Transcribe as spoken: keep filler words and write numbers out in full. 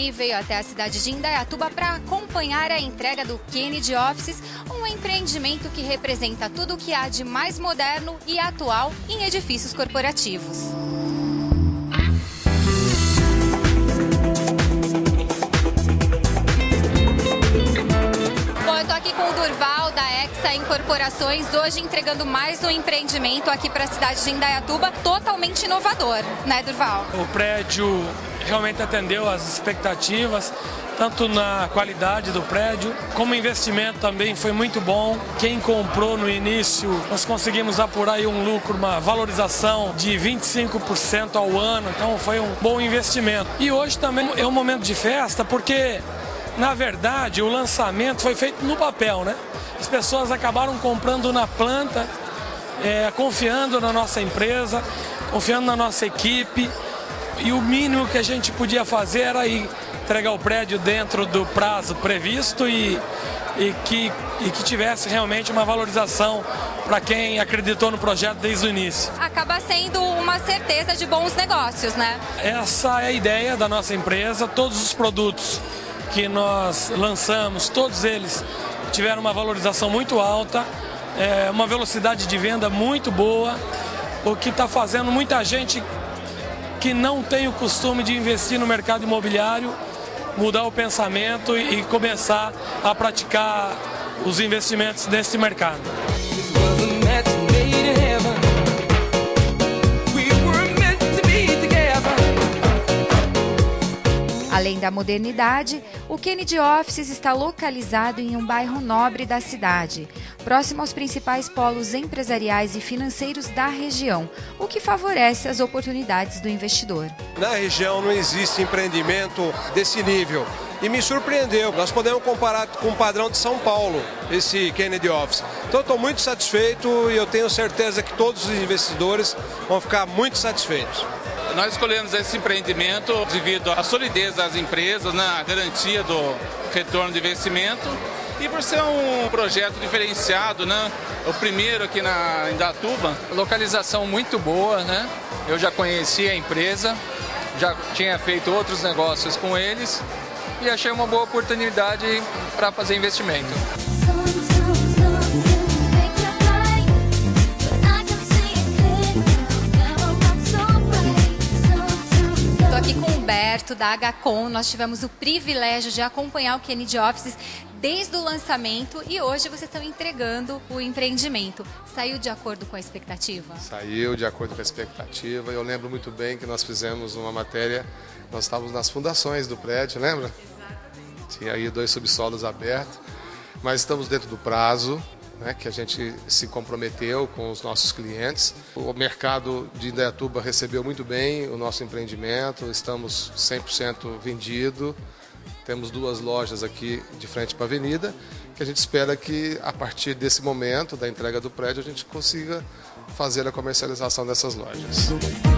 Ele veio até a cidade de Indaiatuba para acompanhar a entrega do Kennedy Offices, um empreendimento que representa tudo o que há de mais moderno e atual em edifícios corporativos. Aqui com o Durval, da Hexa Incorporações, hoje entregando mais um empreendimento aqui para a cidade de Indaiatuba, totalmente inovador, né, Durval? O prédio realmente atendeu às expectativas, tanto na qualidade do prédio, como o investimento também foi muito bom. Quem comprou no início, nós conseguimos apurar aí um lucro, uma valorização de vinte e cinco por cento ao ano, então foi um bom investimento. E hoje também é um momento de festa, porque na verdade, o lançamento foi feito no papel, né? As pessoas acabaram comprando na planta, é, confiando na nossa empresa, confiando na nossa equipe. E o mínimo que a gente podia fazer era ir entregar o prédio dentro do prazo previsto e, e, que, e que tivesse realmente uma valorização para quem acreditou no projeto desde o início. Acaba sendo uma certeza de bons negócios, né? Essa é a ideia da nossa empresa. Todos os produtos que nós lançamos, todos eles tiveram uma valorização muito alta, é, uma velocidade de venda muito boa, o que está fazendo muita gente que não tem o costume de investir no mercado imobiliário mudar o pensamento e, e começar a praticar os investimentos nesse mercado. Além da modernidade, o Kennedy Offices está localizado em um bairro nobre da cidade, próximo aos principais polos empresariais e financeiros da região, o que favorece as oportunidades do investidor. Na região não existe empreendimento desse nível e me surpreendeu. Nós podemos comparar com o padrão de São Paulo, esse Kennedy Office. Então estou muito satisfeito e eu tenho certeza que todos os investidores vão ficar muito satisfeitos. Nós escolhemos esse empreendimento devido à solidez das empresas, né, a garantia do retorno de investimento e por ser um projeto diferenciado, né, o primeiro aqui na Indaiatuba. Localização muito boa, né? Eu já conheci a empresa, já tinha feito outros negócios com eles e achei uma boa oportunidade para fazer investimento. Aqui com o Humberto, da H C O M, nós tivemos o privilégio de acompanhar o Kennedy Offices desde o lançamento e hoje vocês estão entregando o empreendimento. Saiu de acordo com a expectativa? Saiu de acordo com a expectativa. Eu lembro muito bem que nós fizemos uma matéria, nós estávamos nas fundações do prédio, lembra? Tinha aí dois subsolos abertos, mas estamos dentro do prazo, né, que a gente se comprometeu com os nossos clientes. O mercado de Indaiatuba recebeu muito bem o nosso empreendimento, estamos cem por cento vendido, temos duas lojas aqui de frente para a avenida, que a gente espera que a partir desse momento da entrega do prédio a gente consiga fazer a comercialização dessas lojas.